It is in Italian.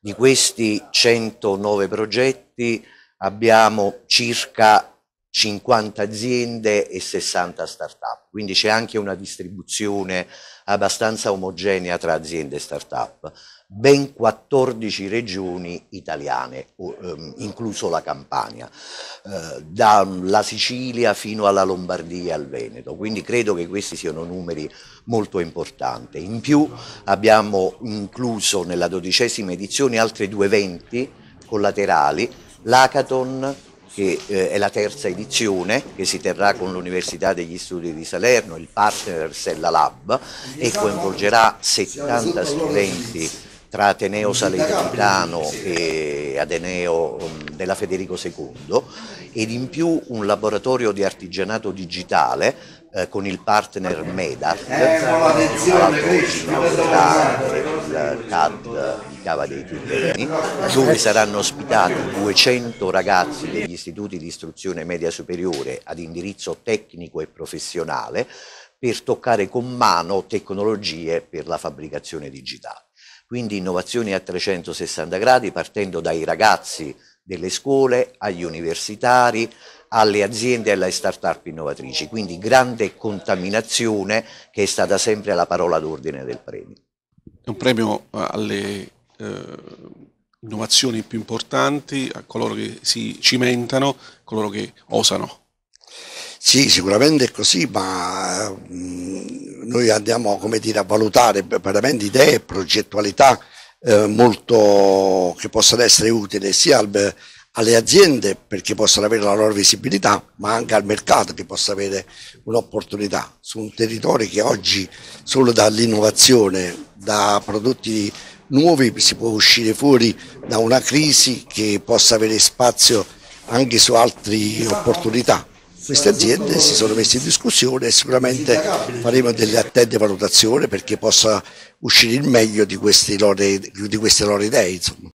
Di questi 109 progetti abbiamo circa 50 aziende e 60 start-up, quindi c'è anche una distribuzione abbastanza omogenea tra aziende e start-up. Ben 14 regioni italiane, incluso la Campania, dalla Sicilia fino alla Lombardia e al Veneto, quindi credo che questi siano numeri molto importanti. In più abbiamo incluso nella 12ª edizione altri 2 eventi collaterali, l'Hackathon, che è la 3ª edizione, che si terrà con l'Università degli Studi di Salerno, il partner Sella Lab, e coinvolgerà 70 studenti tra Ateneo Salernitano e Ateneo della Federico II, ed in più un laboratorio di artigianato digitale con il partner Medat, tra l'altro oggi inaugurerà il CAD di Cava dei Tirreni, dove saranno ospitati 200 ragazzi degli istituti di istruzione media superiore ad indirizzo tecnico e professionale per toccare con mano tecnologie per la fabbricazione digitale. Quindi innovazioni a 360 gradi, partendo dai ragazzi delle scuole, agli universitari, alle aziende e alle start-up innovatrici, quindi grande contaminazione che è stata sempre la parola d'ordine del premio. È un premio alle innovazioni più importanti, a coloro che si cimentano, a coloro che osano. Sì, sicuramente è così, ma noi andiamo, come dire, a valutare veramente idee e progettualità molto che possano essere utili sia alle aziende perché possano avere la loro visibilità, ma anche al mercato che possa avere un'opportunità su un territorio che oggi solo dall'innovazione, da prodotti nuovi si può uscire fuori da una crisi che possa avere spazio anche su altre opportunità. Queste aziende si sono messe in discussione e sicuramente faremo delle attente valutazioni perché possa uscire il meglio di queste loro idee, insomma.